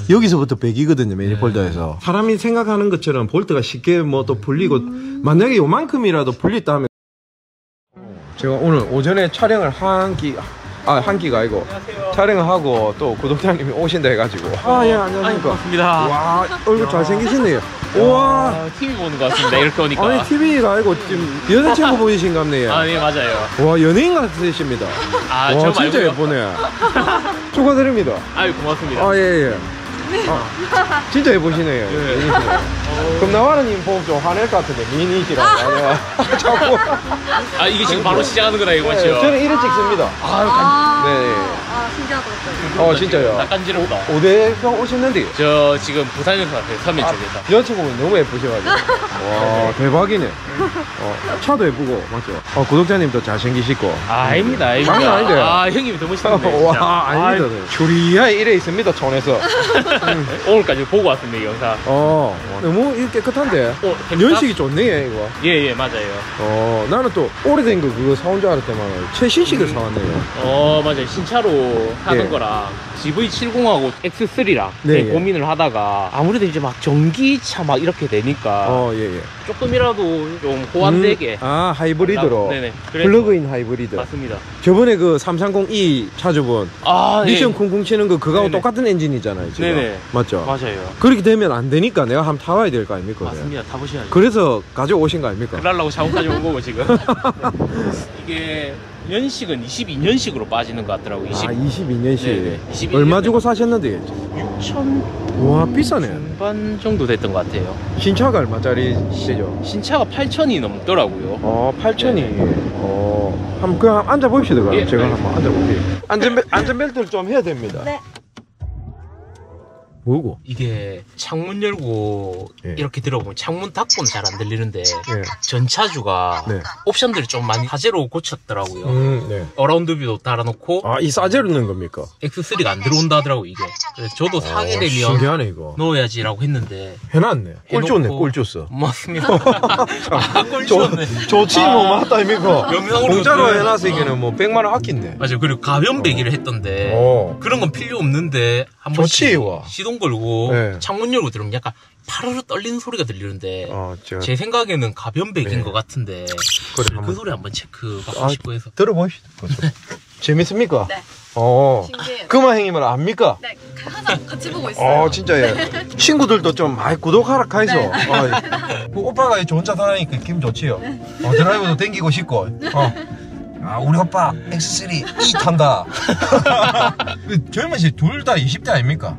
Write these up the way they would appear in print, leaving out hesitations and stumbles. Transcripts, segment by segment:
여기서부터 100이거든요, 매니폴더에서. 사람이 생각하는 것처럼 볼트가 쉽게 뭐 또 풀리고, 만약에 요만큼이라도 풀렸다 하면. 제가 오늘 오전에 촬영을 한 끼가 아니고, 안녕하세요. 촬영을 하고 또 구독자님이 오신다 해가지고. 예, 안녕하십니까. 반갑습니다. 와, 얼굴 잘생기시네요. 우와. TV 보는 것 같습니다, 이렇게 오니까. 아니, TV가 아니고 지금 여자친구 보이신갑네요. 네, 맞아요. 와, 연예인 같으십니다. 와, 저 진짜 말고요? 예쁘네. 축하드립니다. 고맙습니다. 예. 진짜 예쁘시네요. 그럼 나와라님 보고 좀 화낼 것 같은데, 미인이시라고. 자꾸. 이게 지금 바로 시작하는 거다, 이거 맞죠? 네, 저는 이래 찍습니다. 네. 신기하다. 진짜요. 낯간지럽다. 어디에서 오셨는데? 저 지금 부산에서 왔어요, 서면 쪽에서. 여자친구분 너무 예쁘셔가지고. 와, 대박이네. 차도 예쁘고, 맞죠? 구독자님도 잘생기시고. 아닙니다. 장난 아닌데. 형님이 더 멋있는데. 와, 아닙니다. 조리하게 이래 있습니다, 촌에서. 오늘까지 보고 왔습니다, 이 영상. 너무 깨끗한데. 연식이 좋네, 이거. 예, 맞아요. 나는 또 오래된 거 그거 사온 줄 알았더만 최신식을 사왔네요. 맞아요. 신차로 하는 거랑 GV70하고 X3랑 고민을 하다가 아무래도 이제 막 전기차 막 이렇게 되니까 조금이라도 좀 호환되게 하이브리드로. 네네. 플러그인 하이브리드. 맞습니다. 저번에 그 330e 차주분 미션 쿵쿵 치는 거 그거하고 똑같은 엔진이잖아요, 지금. 네네. 맞죠? 맞아요. 그렇게 되면 안 되니까 내가 한번 타봐야 될 거 아닙니까? 맞습니다. 타보셔야죠. 그래서 가져오신 거 아닙니까? 그러려고 자원까지 온 거고 지금. 이게 연식은 22년식으로 빠지는 것 같더라고요. 22년식. 네네. 22년식. 얼마 주고 사셨는데? 6천. 와, 비싸네. 중반 정도 됐던 것 같아요. 신차가 얼마짜리시죠? 신차가 8천이 넘더라고요. 8천이. 한번 그냥 앉아 봅시다. 그럼 제가 한번 앉아 볼게요. 안전벨트를 좀 해야 됩니다. 네. 뭐고? 이게 창문 열고 이렇게 들어보면 창문 닫고는 잘 안 들리는데 전차주가 옵션들이 좀 많이 화재로 고쳤더라고요. 어라운드 뷰도 달아놓고 이 싸제로 넣은 겁니까? X3가 안 들어온다 하더라고요, 이게. 그래서 저도 사게 되면 신기하네, 이거. 넣어야지라고 했는데 해놨네. 꿀 줬네, 꿀 줬어. 맞습니다. 꿀 줬네. 좋지, 뭐, 맞다, 이거. 영상으로 공짜로 해놔서 이게는 뭐 100만 원 아낀데. 맞아요. 그리고 가변 배기를 했던데 그런 건 필요 없는데 한 번씩 시동 걸고 창문 열고 들으면 약간 파르르 떨리는 소리가 들리는데 제 생각에는 가변 배기인 것 같은데 그 소리 한번 체크 받고 싶고 해서 들어보시죠. 재밌습니까? 네. 신기해요. 금화 행님을 압니까? 네, 항상 같이 보고 있어요. 진짜 친구들도 좀 많이 구독하라 카이소. 그 오빠가 저 혼자 다니니까 기분 좋지요. 드라이버도 댕기고 싶고. 우리 오빠 X3 탄다. 젊은 씨 둘 다 20대 아닙니까?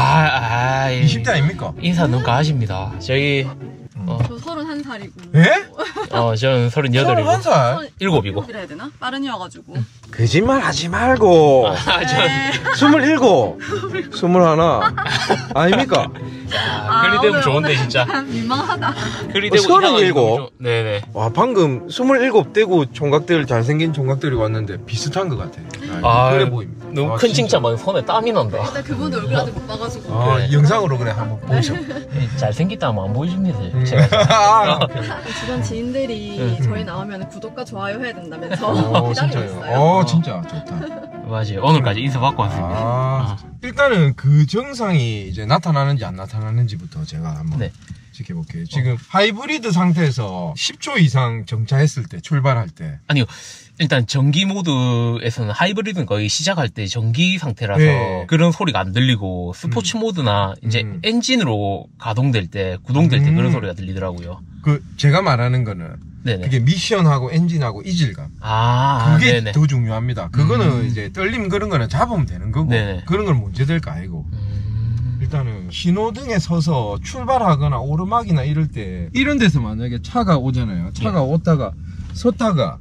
20대 아닙니까? 인사 너가 하십니다. 저희 저 31살이고. 예? 저는 38이고 31살? 7이고 해야 되나? 빠른이어가지고. 거짓말 하지 말고. 27, 21 아닙니까? 클리대면 좋은데 진짜. 민망하다. 클리대면 37? 네네. 와, 방금 27 대구 총각들, 잘생긴 총각들이 왔는데 비슷한 것 같아. 그래 보입니다. 너무 큰 칭찬만 손에 땀이 난다. 일단 그분도 얼굴 아직 못 봐가지고. 영상으로 그래 한번 보죠. 잘생겼다면 안 보여줍니다. 제가. 주변 지인들이 저희 나오면 구독과 좋아요 해야 된다면서 기다리고 있어요. 진짜 좋다. 맞아요. 오늘까지 인사 받고 왔습니다. 일단은 그 정상이 이제 나타나는지 안 나타나는지부터 제가 한번 지켜볼게요. 지금 하이브리드 상태에서 10초 이상 정차했을 때, 출발할 때. 아니요. 일단 전기 모드에서는 하이브리드는 거의 시작할 때 전기 상태라서 그런 소리가 안 들리고 스포츠 모드나 이제 엔진으로 가동될 때, 구동될 때 그런 소리가 들리더라고요. 제가 말하는 거는 그게 미션하고 엔진하고 이질감. 그게 더 중요합니다. 그거는 이제 떨림 그런 거는 잡으면 되는 거고 그런 건 문제될 거 아니고. 일단은 신호등에 서서 출발하거나 오르막이나 이럴 때 이런 데서 만약에 차가 오잖아요. 차가 오다가 섰다가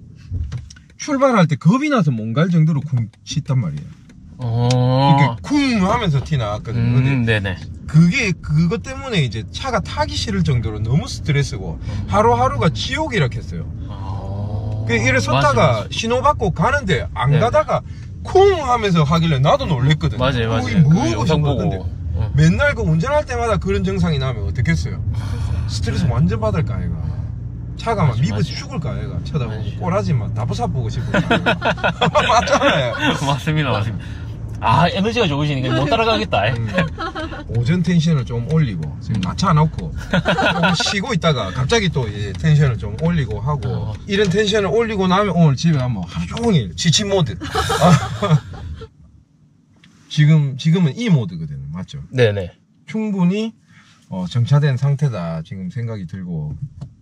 출발할 때 겁이 나서 못 갈 정도로 쿵 칫단 말이에요. 이렇게 쿵 하면서 티 나왔거든요. 근데 그것 때문에 이제 차가 타기 싫을 정도로 너무 스트레스고 하루하루가 지옥이라 했어요. 이래 섰다가 신호 받고 가는데 안 가다가 쿵 하면서 하길래 나도 놀랬거든요. 맞아요. 뭐 하고 싶었는데 맨날 운전할 때마다 그런 증상이 나면 어떻겠어요? 스트레스 완전 받을까 아이가. 차가 막 미부서 죽을까 아이가. 쳐다보고 꼬라지 막 다부사 보고 싶을까. 맞잖아요. 맞습니다. 아, 에너지가 좋으시니까 못 따라가겠다. 오전 텐션을 좀 올리고 지금 낮춰놓고 조금 쉬고 있다가 갑자기 또 이제 텐션을 좀 올리고 하고 이런 텐션을 올리고 나면 오늘 집에 가면 하루 종일 지친 모드. 지금은 이 모드거든요. 맞죠? 네네. 충분히 정차된 상태다 지금 생각이 들고.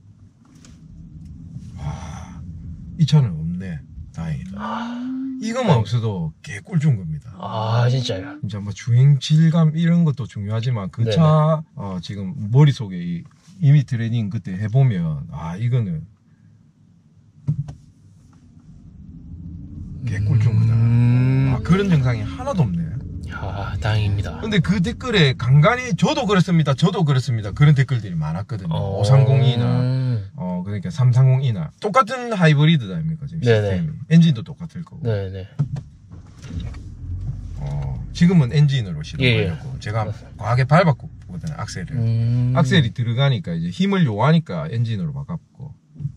이 차는 없네. 다행이다. 이거만 없어도 개꿀준 겁니다. 아, 진짜요? 진짜 뭐 주행 질감 이런 것도 중요하지만 그 차 지금 머릿속에 이미 트레이닝 그때 해보면 이거는 개꿀준 거다. 그런 영상이 하나도 없네. 아, 다행입니다. 근데 그 댓글에 간간히 저도 그렇습니다 그런 댓글들이 많았거든요. 530이나 그러니까 330이나 똑같은 하이브리드 아닙니까 지금 시스템이. 엔진도 똑같을 거고. 네네. 지금은 엔진으로 실어가지고 제가 과하게 밟았거든요. 악셀을. 악셀이 들어가니까 이제 힘을 요하니까 엔진으로 바꿨고.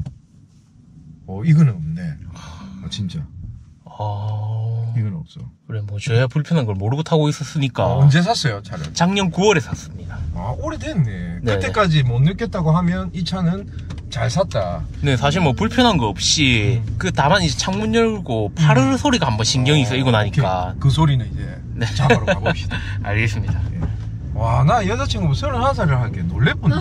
이거는 없네. 진짜. 이건 없어. 그래, 뭐 저야 불편한 걸 모르고 타고 있었으니까. 언제 샀어요 차를? 작년 9월에 샀습니다. 오래됐네. 그때까지 못 느꼈다고 하면 이 차는 잘 샀다. 네, 사실 뭐 불편한 거 없이 다만 이제 창문 열고 파르르 소리가 한번 신경이 쓰이고 나니까. 오케이. 그 소리는 이제 잡아로 가봅시다. 알겠습니다. 와, 나 여자친구 31살을 하게 놀랄 뻔.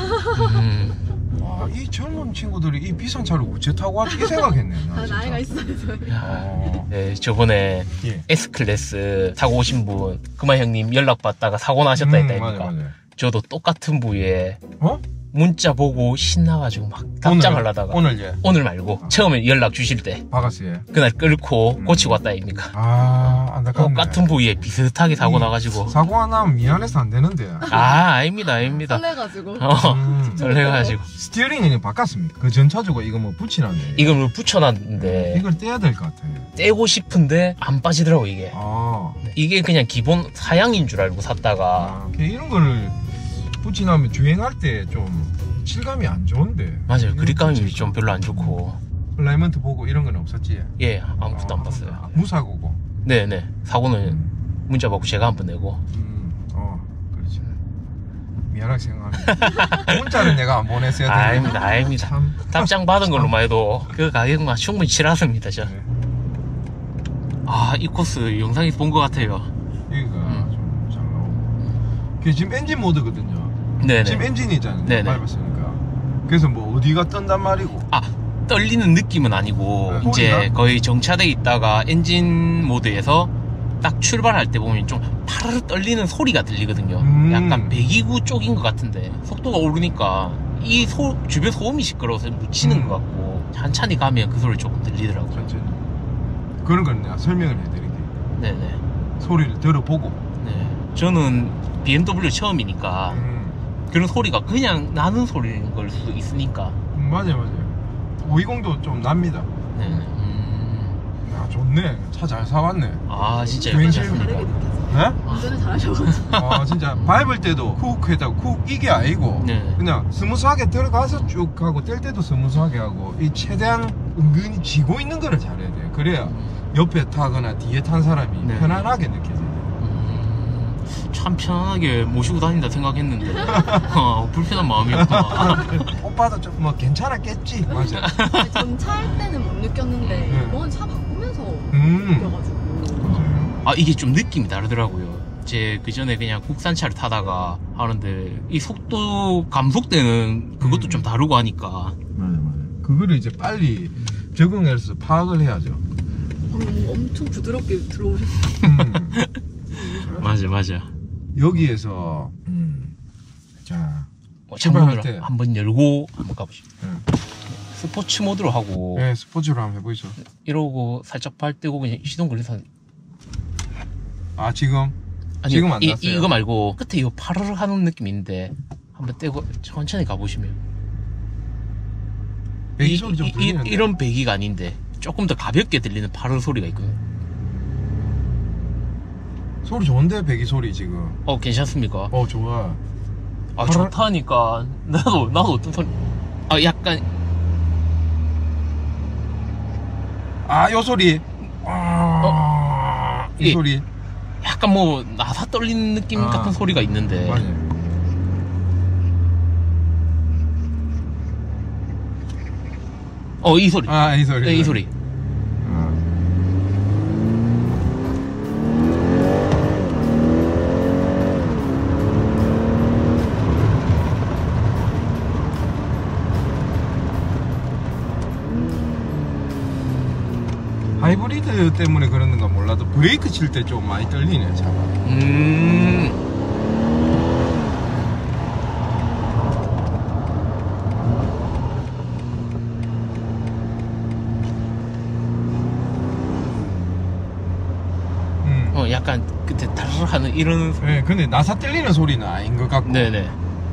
이 젊은 친구들이 이 비싼 차를 어째 타고 하지? 이 생각했네. 나이가 있어요. 네, 저번에 S클래스 타고 오신 분, 그만 형님 연락받다가 사고 나셨다 했다니까. 저도 똑같은 부위에 문자 보고 신나가지고 막 답장하려다가 오늘 말고 처음에 연락 주실 때 박았어요. 그날 끌고 고치고 왔다 아닙니까? 안타깝네. 똑같은 부위에 비슷하게 사고 나가지고 사고가 나면 미안해서 안 되는데. 아닙니다. 설레가지고. 설레가지고. 스티어링은 바꿨습니까? 그 전차주가 이거 뭐 붙이놨네. 이걸 뭐 붙여놨는데 이걸 떼야 될 것 같아. 떼고 싶은데 안 빠지더라고 이게. 이게 그냥 기본 사양인 줄 알고 샀다가 이런 거를 붙이나면 주행할 때 좀 실감이 안 좋은데. 맞아요. 그립감이 좀 별로 안 좋고. 얼라이먼트 보고 이런 건 없었지? 예, 아무것도 안 봤어요. 무사고고. 네네. 사고는 문자 받고 제가 한 번 내고. 그렇지. 미안하게 생각합니다. 문자는 내가 안 보냈어야 되는데. 아닙니다. 참. 답장 받은 걸로만 해도 그 가격만 충분히 치렀습니다, 저. 네. 이 코스 영상에서 본 것 같아요. 여기가 좀 잘 나오고. 지금 엔진 모드거든요. 네네. 지금 엔진이잖아요. 네네. 밟았으니까. 그래서 뭐 어디가 떤단 말이고. 떨리는 느낌은 아니고 이제 소리가? 거의 정차돼 있다가 엔진 모드에서 딱 출발할 때 보면 좀 파르르 떨리는 소리가 들리거든요. 약간 배기구 쪽인 것 같은데 속도가 오르니까 이 주변 소음이 시끄러워서 묻히는 것 같고 천천히 가면 그 소리 조금 들리더라고요. 천천히. 그런 건 내가 설명을 해드릴게요. 네네. 소리를 들어보고. 네. 저는 BMW 처음이니까 그런 소리가 그냥 나는 소리인 걸 수도 있으니까. 맞아요. 520도 좀 납니다. 네. 야, 좋네. 차 잘 사왔네. 진짜 괜찮습니까? 네? 운전을 잘하셔가지고. 진짜 밟을 때도 쿡 해다가 쿡 이게 아니고 그냥 스무스하게 들어가서 쭉 하고 뗄 때도 스무스하게 하고 이 최대한 은근히 쥐고 있는 거를 잘해야 돼. 그래야 옆에 타거나 뒤에 탄 사람이 편안하게 느껴져요. 참 편안하게 모시고 다닌다 생각했는데 불편한 마음이었구나. 오빠도 좀 뭐 괜찮았겠지. 맞아. 전 차 할 때는 못 느꼈는데 이건 차 바꾸면서 느껴가지고. 이게 좀 느낌이 다르더라고요. 제 그전에 그냥 국산차를 타다가 하는데 이 속도 감속되는 그것도 좀 다르고 하니까. 맞아. 그거를 이제 빨리 적응해서 파악을 해야죠. 엄청 부드럽게 들어오셨어요. 맞아. 여기에서 자 창문을 한번 열고 한번 가보시죠. 스포츠 모드로 하고. 네, 스포츠로 한번 해보시죠. 이러고 살짝 발 떼고 그냥 시동 걸려서. 지금? 아니, 지금 안 났어요. 이거 말고 끝에 이거 파르르 하는 느낌인데 한번 떼고 천천히 가보시면. 배기 소리 좀 들리는데. 이런 배기가 아닌데 조금 더 가볍게 들리는 파르르 소리가 있거든요. 소리 좋은데 배기 소리 지금. 괜찮습니까? 좋아. 좋다니까. 나도 어떤 소리. 약간. 요 소리. 이 소리. 약간 뭐 나사 떨리는 느낌 같은 소리가 있는데. 맞아요. 이 소리. 이 소리. 네, 이 소리. 하이브리드 때문에 그러는가 몰라도 브레이크 칠 때 좀 많이 떨리네 차가. 약간 그때 다르르 하는 이런. 네, 근데 나사 떨리는 소리는 아닌 것 같고. 네네.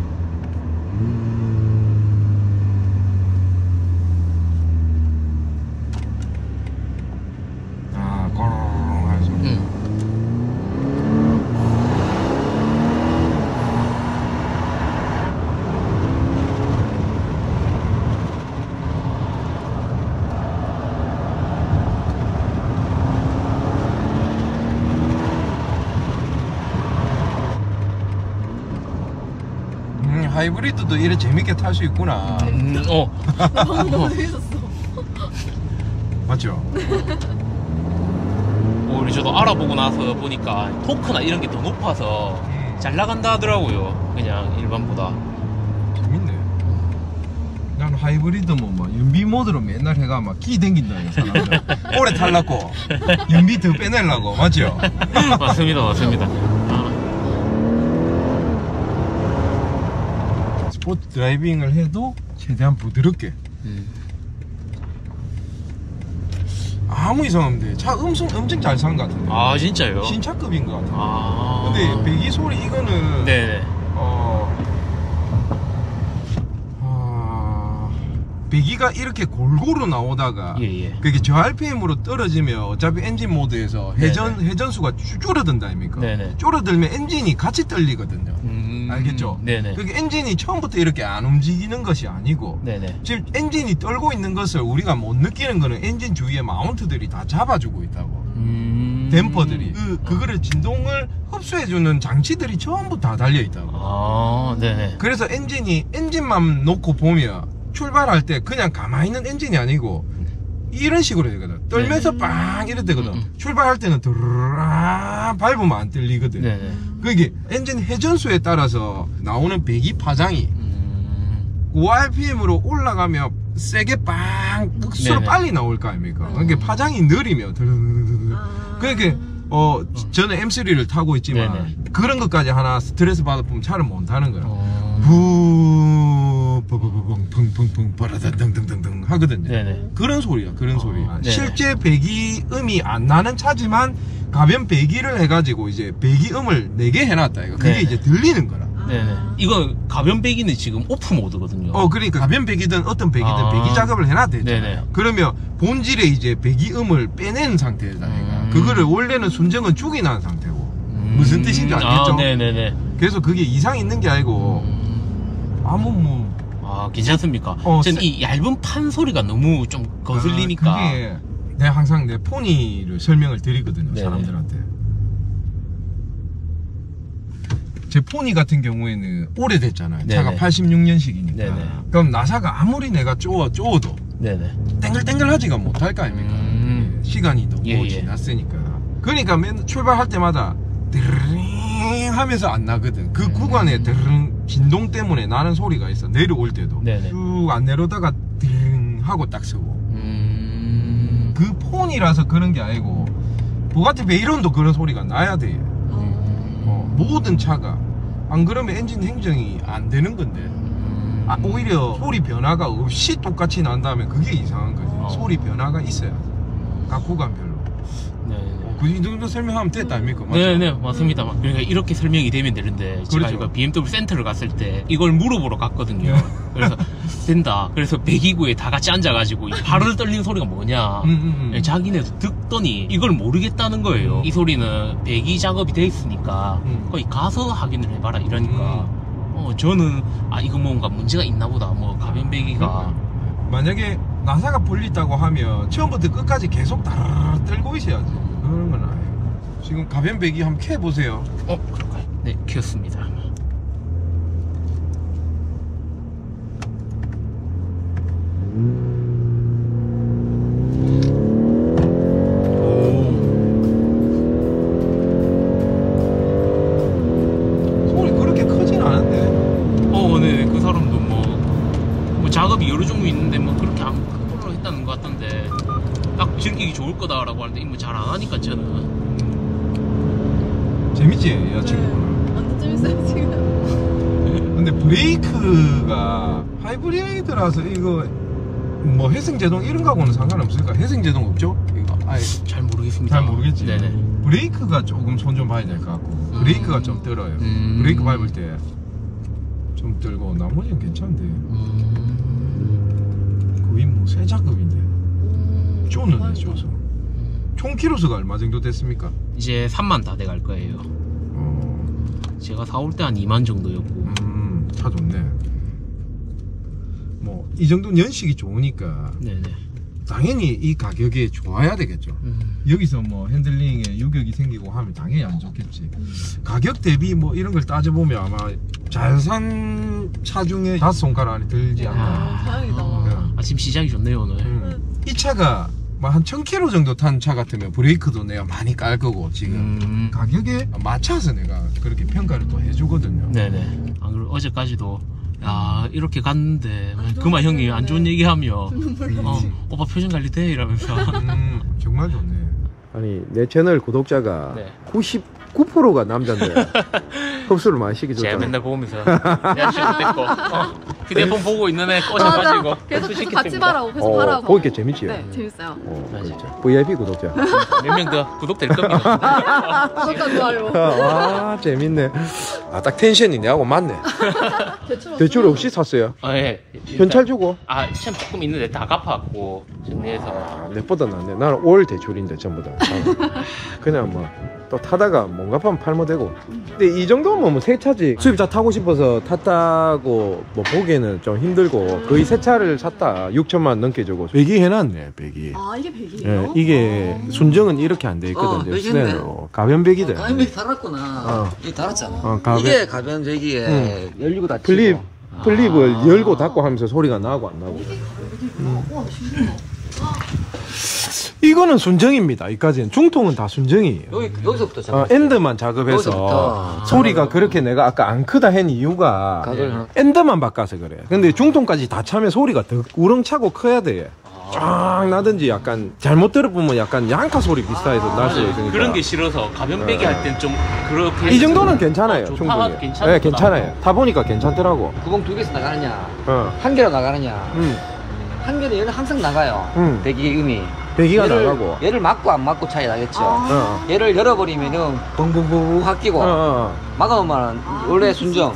하이브리드도 이래 재밌게 탈 수 있구나. 방금 너무 재밌었어. 맞죠? 오히려 저도 알아보고 나서 보니까 토크나 이런 게 더 높아서 잘 나간다 하더라고요. 그냥 일반보다. 재밌네. 난 하이브리드 막 연비 모드로 맨날 해가 막 기 댕긴다 사람들. 오래 탈라고 연비 더 빼내려고. 맞죠? 맞습니다, 맞습니다. 스포츠 드라이빙을 해도 최대한 부드럽게. 아무 이상 없는데 차 엄청 잘 산 것 같은데. 진짜요? 신차급인 것 같아요. 근데 배기 소리 이거는 네네. 배기가 이렇게 골고루 나오다가 그게 저RPM으로 떨어지면 어차피 엔진 모드에서 회전수가 줄어든다 아닙니까? 네네. 줄어들면 엔진이 같이 떨리거든요. 알겠죠? 네네. 그게 엔진이 처음부터 이렇게 안 움직이는 것이 아니고 네네. 지금 엔진이 떨고 있는 것을 우리가 못 느끼는 거는 엔진 주위에 마운트들이 다 잡아주고 있다고. 댐퍼들이 그거를 진동을 흡수해주는 장치들이 전부 다 달려있다고. 네네. 그래서 엔진만 놓고 보면 출발할 때 그냥 가만히 있는 엔진이 아니고 이런 식으로 되거든. 떨면서 빵 이래 되거든. 출발할 때는 드르르 밟으면 안 떨리거든. 그게 엔진 회전수에 따라서 나오는 배기 파장이 고RPM으로 올라가면 세게 빵 억수로 빨리 나올 거 아닙니까? 그러니까 파장이 느리면 그러니까 저는 M3를 타고 있지만 그런 것까지 하나 스트레스 받아보면 차를 못 타는 거야. 펑펑펑 바라다등등등등 하거든요. 그런 소리야. 그런 소리야. 실제 배기음이 안 나는 차지만 가변 배기를 해가지고 이제 배기음을 내게 해놨다 이거. 그게 이제 들리는 거라. 이거 가변 배기는 지금 오프 모드거든요. 그러니까 가변 배기든 어떤 배기든 배기 작업을 해놨대잖아요. 그러면 본질에 이제 배기음을 빼낸 상태다. 그거를 원래는 순정은 죽이 난 상태고. 무슨 뜻인지 알겠죠? 그래서 그게 이상 있는 게 아니고 괜찮습니까? 저는 이 얇은 판 소리가 너무 좀 거슬리니까. 그게 내가 항상 내 포니를 설명을 드리거든요. 사람들한테. 제 포니 같은 경우에는 오래됐잖아요. 차가 86년식이니까. 그럼 나사가 아무리 내가 쪼어도 땡글땡글하지가 못할 거 아닙니까? 시간이 너무 지났으니까. 그러니까 맨날 출발할 때마다 드르릉 하면서 안 나거든. 그 구간에 드르릉 진동 때문에 나는 소리가 있어. 내려올 때도 쭉 안 내려다가 드르릉 하고 딱 서고. 그 폰이라서 그런 게 아니고 부가티 베이론도 그런 소리가 나야 돼. 모든 차가. 안 그러면 엔진 행정이 안 되는 건데 오히려 소리 변화가 없이 똑같이 난다면 그게 이상한 거지. 소리 변화가 있어야 돼. 각 구간별로. 그 정도 설명하면 됐다 아닙니까? 맞죠? 맞습니다. 그러니까 이렇게 설명이 되면 되는데 제가 이거 BMW 센터를 갔을 때 이걸 물어보러 갔거든요. 그래서 된다. 그래서 배기구에 다 같이 앉아가지고 발을 떨리는 소리가 뭐냐 자기네도 듣더니 이걸 모르겠다는 거예요. 이 소리는 배기 작업이 돼 있으니까 거기 가서 확인을 해봐라 이러니까 저는 이거 뭔가 문제가 있나 보다. 가변 배기가 만약에 나사가 풀렸다고 하면 처음부터 끝까지 계속 다 떨고 있어야지. 그런 건 아니에요. 지금 가변 배기 한번 켜보세요. 그럴까요? 네, 켰습니다. 소리 그렇게 크진 않은데. 네, 그 사람도 뭐 작업이 여러 종류 있는데 뭐 그렇게 안 크게 했다는 것 같던데 딱 즐기기 좋을 거다라고 하는데 뭐 잘 안 하니까 저는. 재밌지, 여자친구는. 네, 완전 재밌어요 지금. 근데 브레이크가 하이브리드라서 이거 뭐 회생제동 이런 거하고는 상관없을까? 회생제동 없죠? 이거 아예 잘 모르겠습니다. 잘 모르겠지. 네네. 브레이크가 조금 손 좀 봐야 될 것 같고 브레이크가 좀 떨어요. 브레이크 밟을 때 좀 떨고 나머지는 괜찮은데 거의 뭐 새 작업인데 쪼는데 쪼서. 총 키로수가 얼마 정도 됐습니까? 이제 3만 다 돼갈 거예요. 제가 사올 때 한 2만 정도였고. 차 좋네. 뭐 이 정도는 연식이 좋으니까 네네. 당연히 이 가격에 좋아야 되겠죠. 여기서 뭐 핸들링에 유격이 생기고 하면 당연히 안 좋겠지. 가격 대비 뭐 이런 걸 따져보면 아마 잘 산 차 중에 5손가락 안에 들지 않나. 다행이다. 지금 시작이 좋네요 오늘. 이 차가 뭐 한 1000km 정도 탄 차 같으면 브레이크도 내가 많이 깔 거고 지금 가격에 맞춰서 내가 그렇게 평가를 또 해주거든요. 네네. 안 그리고 어제까지도 야 이렇게 갔는데 그만 형이 안 좋은 얘기하며 오빠 표정 관리 돼 이러면서. 정말 좋네. 아니 내 채널 구독자가 99%가 남자인데 흡수를 많이 시켜줬잖아. 제가 맨날 보면서 야식도 됐고 휴대폰 보고 있는 애 꼬셔가지고 계속 같이 봐라고 계속 봐라고. 보기 게 재밌지? 네, 재밌어요. VIP 구독자 몇 명 더 구독될 겁니다. 구독자 좋아요. 아 재밌네. 아 딱 텐션이 내하고 맞네. 대출 없이 샀어요? 예. 현찰 주고? 시험 조금 있는데 다 갚았고 정리해서. 내보다 낫네. 나는 올 대출인데 전부 다. 그냥 뭐 또 타다가 못 갚으면 팔면 되고. 근데 이 정도면 뭐 새 차지. 수입차 타고 싶어서 탔다고 뭐 보기에는 좀 힘들고 거의 새 차를 샀다. 6천만 넘게 주고. 배기 해놨네. 배기. 이게 배기예요? 네, 이게 순정은 이렇게 안 돼 있거든요. 스네로 가변 배기대. 가변 배기 달았구나. 이게 달았잖아. 이게 가변 배기에 열리고 닫히고. 플립을 열고 닫고 하면서 소리가 나고 안 나고. 이거는 순정입니다. 이까지는 중통은 다 순정이에요. 여기서부터 작업. 엔드만 작업해서 소리가 그렇게 내가 아까 안 크다 한 이유가 엔드만 바꿔서 그래. 근데 중통까지 다 차면 소리가 더 우렁차고 커야 돼. 쫙 나든지 약간 잘못 들어보면 약간 양카 소리 비슷해서 날 수도 있으니까. 그런 게 싫어서 가변 배기 할 땐 좀 그렇게. 이 정도는 괜찮아요. 충분히. 네, 괜찮아요. 타보니까 괜찮더라고. 구멍 2개에서 나가느냐, 한 개로 나가느냐. 한 개는 얘는 항상 나가요. 배기 음이. 배기가 나가고. 얘를 막고 안 막고 차이 나겠죠. 얘를 열어버리면은 붕붕붕 확 끼고 막아놓으면 원래 순정.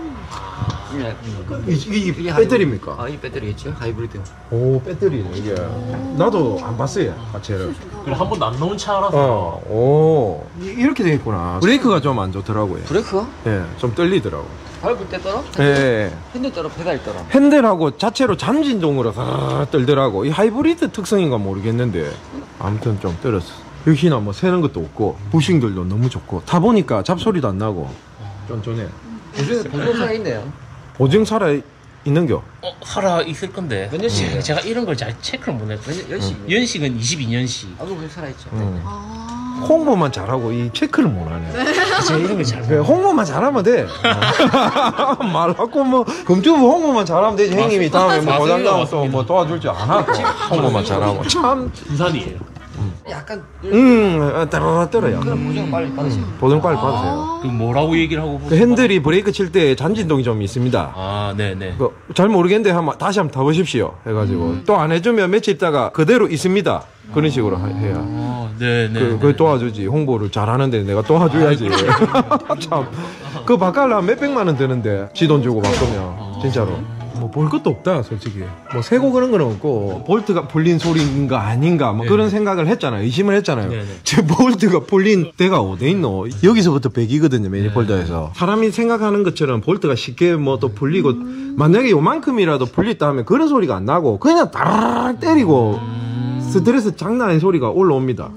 이게 배터리입니까? 이 배터리겠죠. 하이브리드. 오, 배터리네 이게. 나도 안 봤어요 자체를. 그래 한 번도 안 넣은 차라서. 오, 이렇게 되겠구나. 브레이크가 좀 안 좋더라고요. 브레이크가? 네, 좀 떨리더라고. 밟을 때 떨어? 네. 핸들 떨어, 페달 떨어. 핸들하고 자체로 잠진동으로 다 떨더라고. 이 하이브리드 특성인가 모르겠는데 아무튼 좀 떨었어. 역시나 뭐 새는 것도 없고 부싱들도 너무 좋고 타보니까 잡소리도 안 나고 쫀쫀해. 보증 살아 있네요. 보증 살아 있는겨? 살아 있을 건데. 몇 년씩? 제가 이런 걸 잘 체크를 못 했어요. 연식은 22년식. 보증 살아 있죠. 홍보만 잘하고 이 체크를 못 하네. 제가 이런 걸 잘. 홍보만 잘하면 돼. 말하고 뭐 검투부 홍보만 잘하면 되지. 형님이 다음에 뭐 고장 나면 또 뭐 도와줄 줄 아나. 홍보만 잘하고 참. 부산이에요. 약간 떨어요. 그럼 보증 빨리 받으세요. 보증 빨리 받으세요. 그 뭐라고 얘기를 하고 그 핸들이 브레이크 칠 때 잠진동이 좀 있습니다. 네네. 잘 모르겠는데 다시 한번 타보십시오 해가지고 또 안 해주면 며칠 있다가 그대로 있습니다. 그런 식으로 해야. 네네. 그 도와주지. 홍보를 잘하는데 내가 도와줘야지. 참. 그거 바꾸려면 몇백만 원 드는데 지 돈 주고 바꾸면 진짜로. 뭐 볼 것도 없다 솔직히. 뭐 새고 그런 건 없고 볼트가 풀린 소리인가 아닌가 뭐 그런 생각을 했잖아요. 의심을 했잖아요. 제 볼트가 풀린 데가 어디 있노. 여기서부터 배기거든요. 매니폴더에서. 사람이 생각하는 것처럼 볼트가 쉽게 뭐 또 풀리고 만약에 요만큼이라도 풀렸다 하면 그런 소리가 안 나고 그냥 따라락 때리고 스트레스 장난 아닌 소리가 올라옵니다.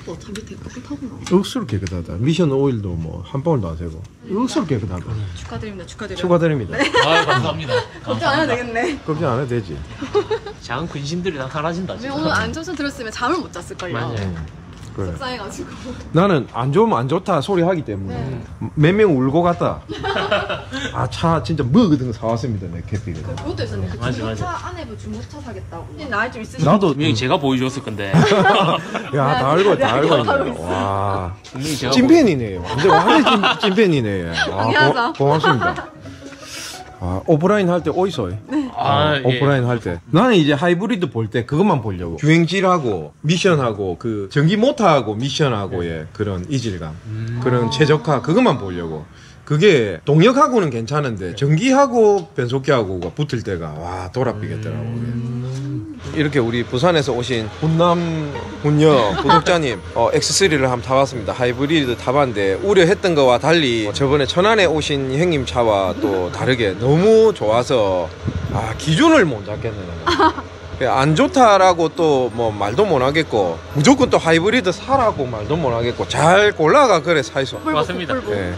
저 밑에 깨끗하구나. 억수로 깨끗하다. 미션 오일도 뭐 한 방울도 안 새고 억수로 깨끗하다. 축하드립니다. 축하드립니다. 아 감사합니다. 걱정 안 해도 되겠네. 걱정 안 해도 되지. 작은 근심들이 다 사라진다. 오늘 안 좋은 들었으면 잠을 못 잤을걸요. 맞아요. 그래. 속상해가지고. 나는 안 좋으면 안 좋다 소리 하기 때문에 몇 명 울고 갔다. 아 차 진짜 먹거든 사왔습니다 내 캐피가. 그것도 있었네. 그 맞아, 중고차 아내분 중고차 사겠다고. 나이 좀 있으시죠? 나도 분명히 제가 보여줬을 건데. 야 다 알고 있네. 와 찐팬이네. 완전 찐팬이네. 당연하죠. 고맙습니다. 아, 오프라인 할 때 어디서? 오프라인 할 때. 나는 이제 하이브리드 볼 때 그것만 보려고. 주행질하고, 미션하고, 그, 전기 모터하고, 미션하고의 그런 이질감. 그런 최적화, 그것만 보려고. 그게 동력하고는 괜찮은데, 전기하고 변속기하고가 붙을 때가, 와, 돌아삐겠더라고. 이렇게 우리 부산에서 오신 훈남 훈녀 구독자님 X3를 한번 타봤습니다. 하이브리드 타봤는데 우려했던 거와 달리 저번에 천안에 오신 형님 차와 또 다르게 너무 좋아서 기준을 못 잡겠네. 안 좋다라고 또 뭐 말도 못 하겠고 무조건 또 하이브리드 사라고 말도 못 하겠고 잘 골라가 그래 사이소. 맞습니다. 네.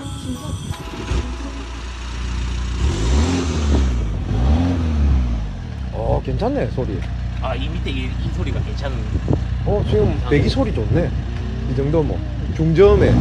괜찮네 소리. 이 밑에 이 소리가 괜찮은. 지금 배기 소리 좋네. 이 정도 뭐 중저음에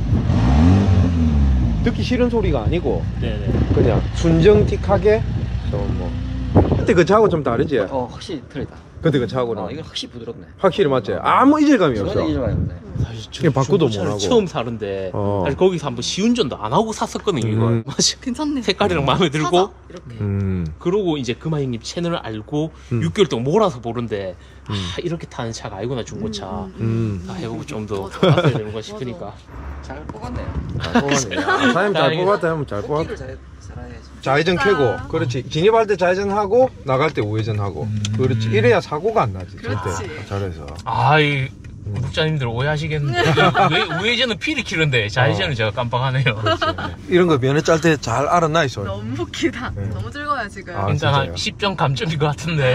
듣기 싫은 소리가 아니고 네네. 그냥 순정틱하게 좀 뭐 그때 그 차하고 좀 다르지? 확실히 틀리다. 그때 그 차하고는 이건 확실히 부드럽네. 확실히 맞지? 아무 이질감이 없어. 전혀 이질감이 없네. 사실 바꾸도 못 하고 처음 사는데 사실 거기서 한번 시운전도 안 하고 샀었거든요. 이걸 괜찮네. 색깔이랑 마음에 들고 이렇게. 그러고 이제 금화 형님 채널을 알고 6개월 동안 몰아서 보는데 이렇게 타는 차가 아니구나 중고차. 해보고 좀 더 알아야 되는 거 싶으니까 잘 뽑았네요. 잘 뽑았네. 사장님 잘 뽑았다 하면 잘 뽑았다. 좌회전 켜고 그렇지. 진입할 때 좌회전하고 나갈 때 우회전하고 그렇지. 이래야 사고가 안 나지. 절대. 잘해서. 이 구독자님들 오해하시겠는데 왜 우회전은 피리 키는데 좌회전은 제가 깜빡하네요. 이런 거 면허 짤 때 잘 알았나 있어. 너무 웃기다. 너무 즐거워요 지금. 일단 한 10점 감점인 것 같은데.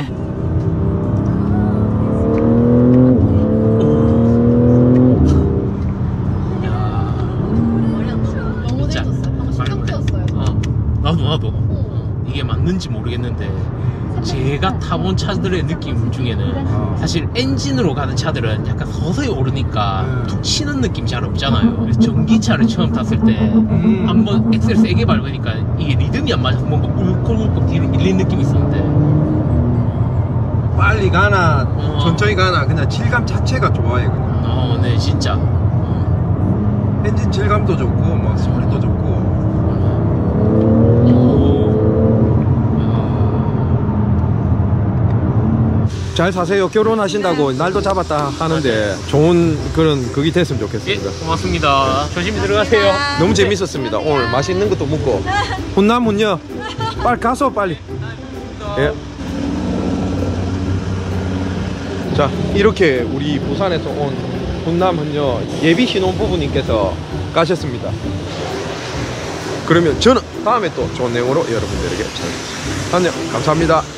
나도 이게 맞는지 모르겠는데 제가 타본 차들의 느낌 중에는 사실 엔진으로 가는 차들은 약간 서서히 오르니까 툭 치는 느낌 잘 없잖아요. 전기차를 처음 탔을 때 한번 엑셀 세게 밟으니까 이게 리듬이 안 맞아서 뭔가 울컥울컥 뒤로 밀린 느낌이 있었는데 빨리 가나 천천히 가나 그냥 질감 자체가 좋아요 그냥. 네 진짜 엔진 질감도 좋고 뭐 소리도 좋고. 잘 사세요. 결혼하신다고 날도 잡았다 하는데 좋은 그런 그게 됐으면 좋겠습니다. 고맙습니다. 조심히 들어가세요. 너무 재밌었습니다. 오늘 맛있는 것도 먹고. 훈남 훈녀 빨리 가서 빨리. 예. 자 이렇게 우리 부산에서 온 훈남 훈녀 예비 신혼부부님께서 가셨습니다. 그러면 저는 다음에 또 좋은 내용으로 여러분들에게 찾아뵙겠습니다. 안녕. 감사합니다.